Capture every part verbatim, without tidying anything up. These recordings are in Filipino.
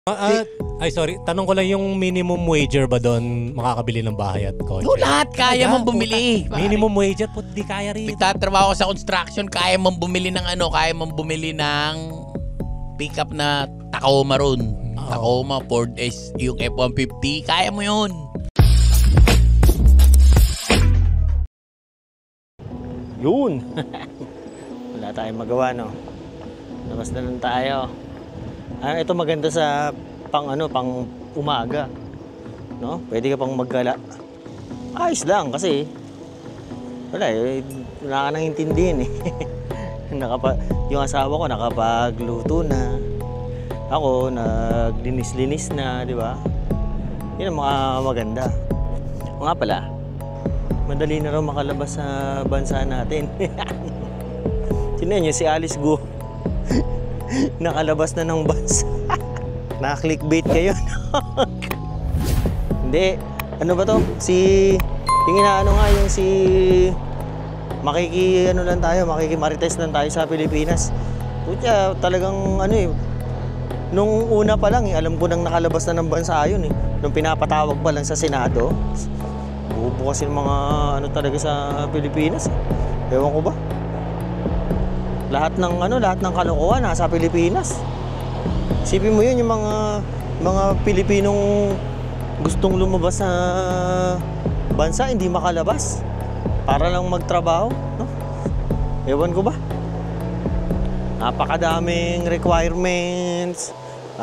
Ah, ah, ay sorry, tanong ko lang yung minimum wager ba doon makakabili ng bahay at kotse? No, lahat kaya mong bumili. Minimum wager po, di kaya rin. Nagtatrabaho sa construction, kaya mong bumili ng ano, kaya mong bumili ng pickup na Tacoma ron. Oh. Tacoma, Ford S, yung F one fifty, kaya mo yun. Yun. Wala tayong magawa, no? Labas na lang tayo. Ah, ito maganda sa pang ano, pang umaga. No? Pwede ka pang maggala. Ayos lang kasi wala eh, wala ka nang intindihin eh. Nakapa, yung asawa ko nakapagluto na. Ako naglinis-linis na, di ba? Yun ang mga maganda. O nga pala, madali na raw makalabas sa bansa natin. Tingnan niyo si Alice Guo. Nakalabas na ng bansa. Na-clickbait kayo. Hindi. Ano ba to? Si... Yung inaano nga yung si... Makiki... Ano lang tayo, makikimarites lang tayo sa Pilipinas. Putya, talagang ano eh. Nung una pa lang eh, alam ko nang nakalabas na ng bansa yun eh. Nung pinapatawag pa lang sa Senado. Bubukas yung mga ano talaga sa Pilipinas. Ewan ko ba? Lahat ng ano, lahat ng kalokohan nasa Pilipinas. Isipin mo yun, yung mga mga Pilipinong gustong lumabas sa bansa, hindi makalabas para lang magtrabaho, no? Ewan ko ba? Napakadaming requirements.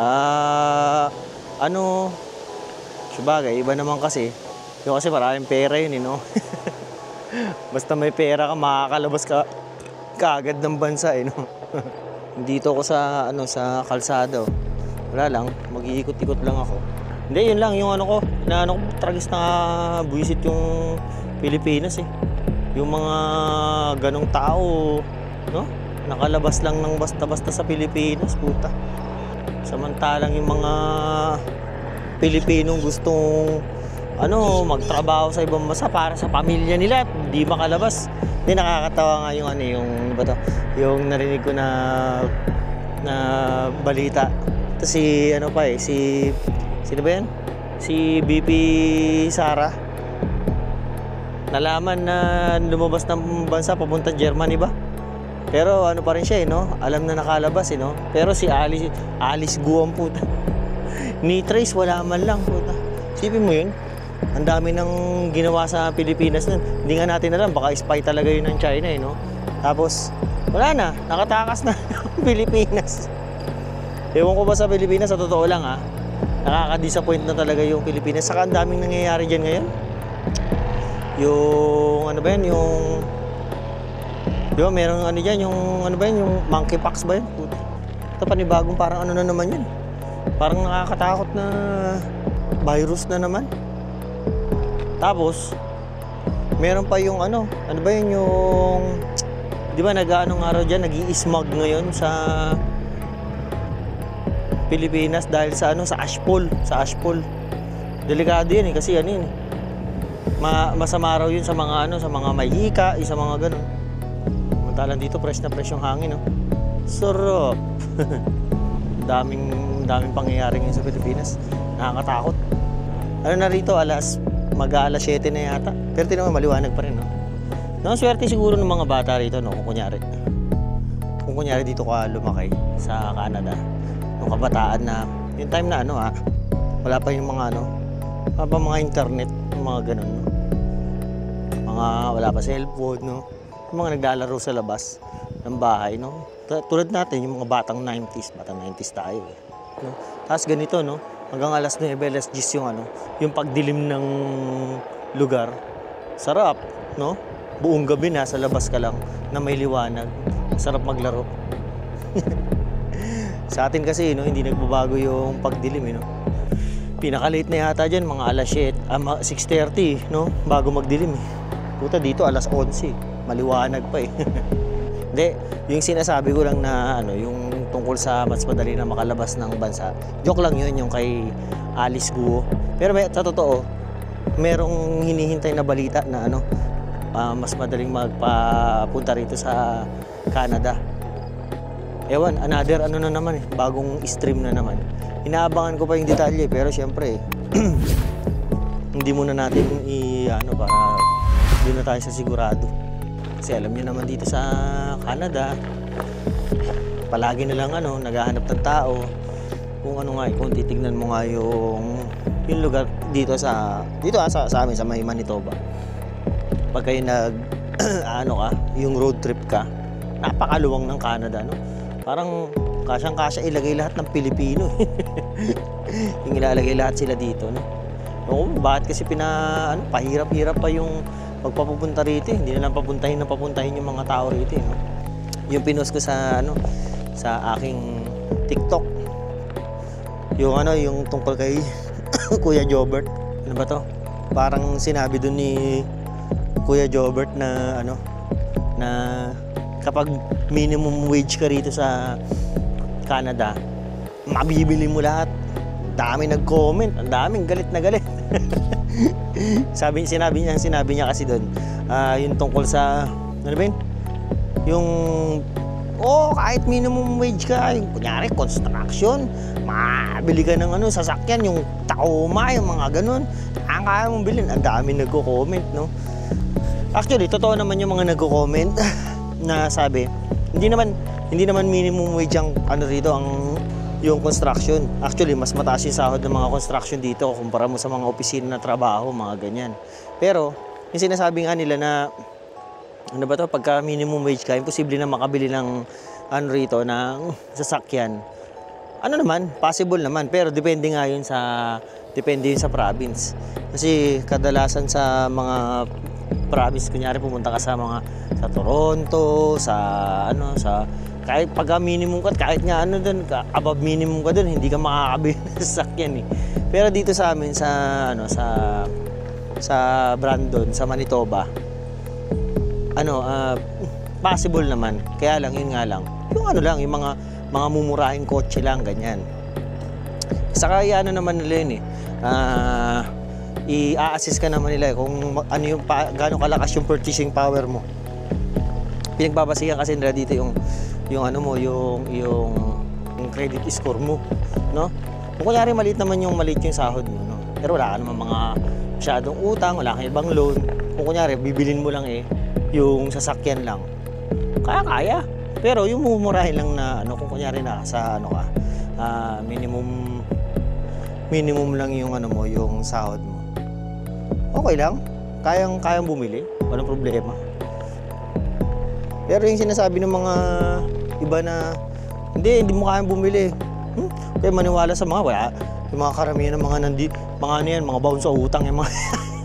Ah, ano, sabagay, iba naman kasi. Yung kasi maraming pera yun, eh, no? Basta may pera ka, makakalabas ka kaagad ng bansa, eh, no? Dito ako sa ano sa kalsada. Wala lang, mag-iikot-ikot lang ako. Hindi, yun lang yung ano ko, na ano, tragis na buwisit yung Pilipinas eh. Yung mga ganong tao, no? Nakalabas lang ng basta-basta sa Pilipinas, puta. Samantalang yung mga Pilipinong gustong ano, magtrabaho sa ibang bansa para sa pamilya nila at hindi makalabas. Hindi, nakakatawa nga yung ano, yung ba to? Yung narinig ko na na balita. Ito si ano pa eh, si sino ba yan? Si B P Sara. Nalaman na lumabas ng bansa papunta Germany ba? Pero ano pa rin siya eh, no? Alam na nakalabas eh, no? Pero si Alice, Alice Guo ang puta. Ni Trace wala man lang, puta. Sipin mo yun? Ang dami nang ginawa sa Pilipinas nun. Hindi nga natin alam, baka spy talaga yun ng China eh, no? Tapos, wala na, nakatakas na ng Pilipinas. Ewan ko ba sa Pilipinas, sa totoo lang ha, nakaka-disappoint na talaga yung Pilipinas. Saka ang daming nangyayari dyan ngayon. Yung, ano ba yan, yung... Di ba, merong ano dyan, yung, ano ba yan, yung monkeypox ba yan? Ito panibagong parang ano na naman yan. Parang nakakatakot na virus na naman. Tapos, meron pa yung ano, ano ba yun yung, di ba nag-ano nga raw dyan, nag-i-smog ngayon sa Pilipinas dahil sa ano, sa ashpole, sa ashpole. Delikado yun eh, kasi ano yun eh. Ma masama raw yun sa mga ano, sa mga may hika, sa mga ganun. Samantalang dito, fresh na fresh yung hangin, no? Sarap. daming, daming pangyayari ngayon sa Pilipinas. Nakakatakot. Ano na rito, alas mag-aalas siyete na yata. Pero tinawag maliwanag pa rin, no? No, swerte siguro ng mga bata rito, no? Kung kunyari. Kung kunyari dito ka lumaki sa Canada. Nung kabataan na, yung time na ano, ha? Wala pa yung mga ano, wala pa mga internet, yung mga ganun, no? Mga, wala pa cellphone, no? Yung mga naglalaro sa labas ng bahay, no? Tulad natin, yung mga batang nineties, batang nineties tayo, eh. No? Tapos ganito, no? Hanggang alas nuwebe, alas diyes yung ano, yung pagdilim ng lugar. Sarap, no? Buong gabi na, sa labas ka lang, na may liwanag. Sarap maglaro. Sa atin kasi, no, hindi nagbabago yung pagdilim, eh, no? Pinaka-late na yata dyan, mga alas siyete, ah, six thirty, no? Bago magdilim, eh. Puta, dito, alas onse. Maliwanag pa, eh. Hindi, yung sinasabi ko lang na, ano, yung tungkol sa mas madali na makalabas ng bansa. Joke lang yun, yung kay Alice Guo. Pero may, sa totoo, merong hinihintay na balita na ano, uh, mas madaling magpapunta rito sa Canada. ewan, another ano na naman eh, bagong stream na naman. Inaabangan ko pa yung detalye, pero syempre, hindi muna natin i, ano, para hindi na tayo sa sigurado. Kasi alam niyo naman dito sa Canada, palagi na lang ano, naghahanap ng tao. Kung ano nga, eh, kung titignan mo nga yung, yung lugar dito sa, dito ah, sa, sa amin, sa may Manitoba. Pag kayo nag, ano ka, yung road trip ka, napakaluwang ng Canada, no? Parang kasyang-kasya ilagay lahat ng Pilipino. Yung ilalagay lahat sila dito, no? Oo, bakit kasi pina, ano, pahirap-hirap pa yung pagpapupunta rito, eh. Hindi na lang papuntahin na papuntahin yung mga tao rito, eh, no? Yung pinost ko sa, ano, sa aking TikTok. Yung ano, yung tungkol kay Kuya Jobert. Ano ba to? Parang sinabi dun ni Kuya Jobert na, ano, na kapag minimum wage ka rito sa Canada, mabibili mo lahat. Dami nag-comment, ang daming galit na galit. sabi sinabi niya, sinabi niya kasi doon, uh, yung tungkol sa ano ba yun? Yung oh, kahit minimum wage ka, yung kunyari construction, mabili ka ng ano, sasakyan, yung Tacoma, yung mga ganun. Ang kaya mong bilhin, ang dami nagko-comment, no? Actually, totoo naman yung mga nagko-comment na sabi, hindi naman hindi naman minimum wage ang ano rito ang yung construction. Actually, mas mataas yung sahod ng mga construction dito kumpara mo sa mga opisina na trabaho, mga ganyan. Pero, yung sinasabi nga nila na ano ba to, pagka minimum wage ka, imposible na makabili ng ano rito, ng sasakyan. Ano naman, possible naman, pero depende nga yun sa depende yun sa province. Kasi kadalasan sa mga province, kunyari pumunta ka sa mga sa Toronto, sa ano, sa kahit pagka minimum ka, kahit nga ano doon, above minimum ka doon, hindi ka makakabili ng sasakyan eh. Pero dito sa amin sa ano sa sa Brandon, sa Manitoba, ano, uh, possible naman. Kaya lang, yun nga lang. Yung ano lang, yung mga mga mumurahing kotse lang, ganyan. Saka ano naman nila yun eh. Uh, i-a-assist ka naman nila eh, kung ano yung, gaano kalakas yung purchasing power mo. Pinagbabasihan kasi nila dito yung, yung ano mo, yung, yung, yung credit score mo, no? Kung kunyari maliit naman yung maliit yung sahod mo, no? Pero wala ka naman mga masyadong utang, wala kang ibang loan. Kung kunyari, bibilin mo lang eh, yung sasakyan lang, kaya-kaya. Pero yung mumurahin lang na ano, kung kunyari na sa ano ka, uh, minimum minimum lang yung ano mo, yung sahod mo, okay lang, kayang kayang bumili, walang problema. Pero yung sinasabi ng mga iba na hindi, hindi mo kayang bumili, hmm? Kaya maniwala sa mga wala, yung mga karamihan ng mga nandi, mga ano yan, mga bound sa utang yung mga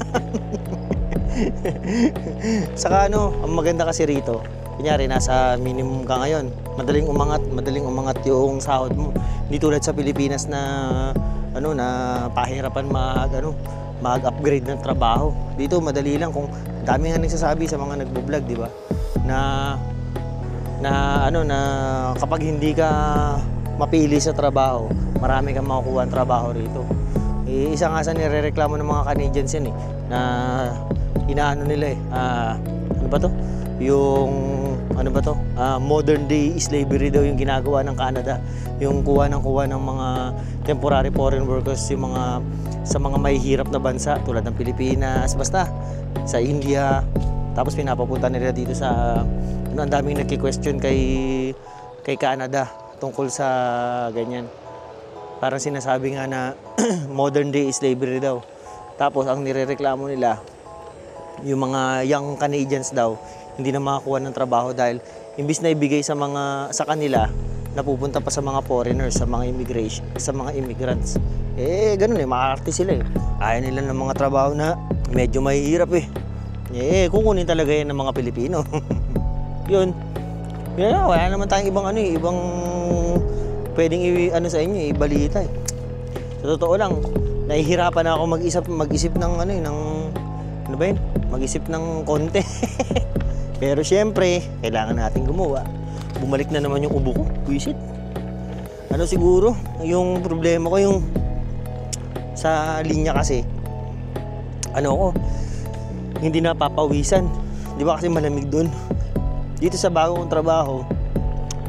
saka ano, ang maganda kasi rito, kunyari nasa minimum ka ngayon, madaling umangat, madaling umangat yung sahod mo. Hindi tulad sa Pilipinas na ano, na pahirapan mag ano, mag-upgrade ng trabaho. Dito madali lang, kung dami nga nagsasabi sa mga nagbo-vlog, di ba? Na na ano na kapag hindi ka mapili sa trabaho, marami kang makukuha ang trabaho rito. Eh, isa nga sa nirereklamo ng mga Canadians yan eh, na inaano nila eh, uh, ano ba to? Yung, ano ba to? Uh, modern day slavery daw yung ginagawa ng Canada. Yung kuha ng kuha ng mga temporary foreign workers, yung mga, sa mga mahihirap na bansa, tulad ng Pilipinas, basta, sa India. Tapos pinapapunta nila dito sa, ano, ang daming nagki-question kay, kay Canada tungkol sa ganyan. Parang sinasabi nga na modern day slavery daw. Tapos ang nirereklamo nila, yung mga young Canadians daw, hindi na makakuha ng trabaho dahil imbis na ibigay sa mga sa kanila, napupunta pa sa mga foreigners, sa mga immigration, sa mga immigrants. Eh, ganun eh, makaarte sila eh. Ayaw nila ng mga trabaho na medyo mahihirap eh. Eh, kukunin talaga yan ng mga Pilipino. Yun. Yun na, wala naman tayong ibang ano eh, ibang pwedeng i, ano sa inyo, ibalita eh. Sa totoo lang, nahihirapan na ako mag-isip, mag-isip ng ano eh, ng, ano ba yun? Mag-isip ng konti. Pero syempre, kailangan natin gumawa. Bumalik na naman yung ubo ko, visit. Ano siguro, yung problema ko yung sa linya kasi, ano ko, hindi napapawisan. Di ba kasi malamig doon? Dito sa bago kong trabaho,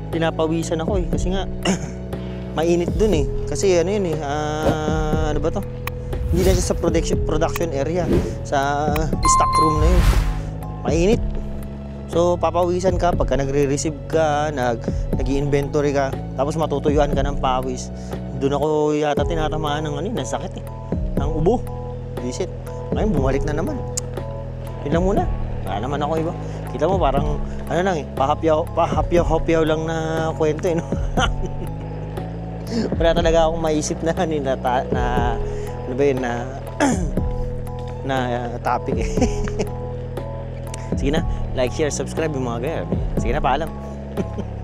pinapawisan ako eh. Kasi nga, mainit dun eh. Kasi ano yun eh, ah, ano ba to? Hindi na siya sa production, production area. Sa stock room na yun. Mainit. So, papawisan ka pagka nagre-receive ka, nag, nag-i-inventory ka, tapos matutuyuan ka ng pawis. Doon ako yata tinatamaan ng ano, ng sakit eh. Ng ubo. Visit. Ngayon, bumalik na naman. Yun lang muna. Wala naman ako iba. Kita mo parang, ano lang eh, pahapyaw, pahapyaw-hapyaw lang na kwento eh, no? Wala talaga akong maisip na, ano, na, na, ano ba yun, na, na uh, topic eh. Sige na, like, share, subscribe yung mga ganyan. Sige na, paalam.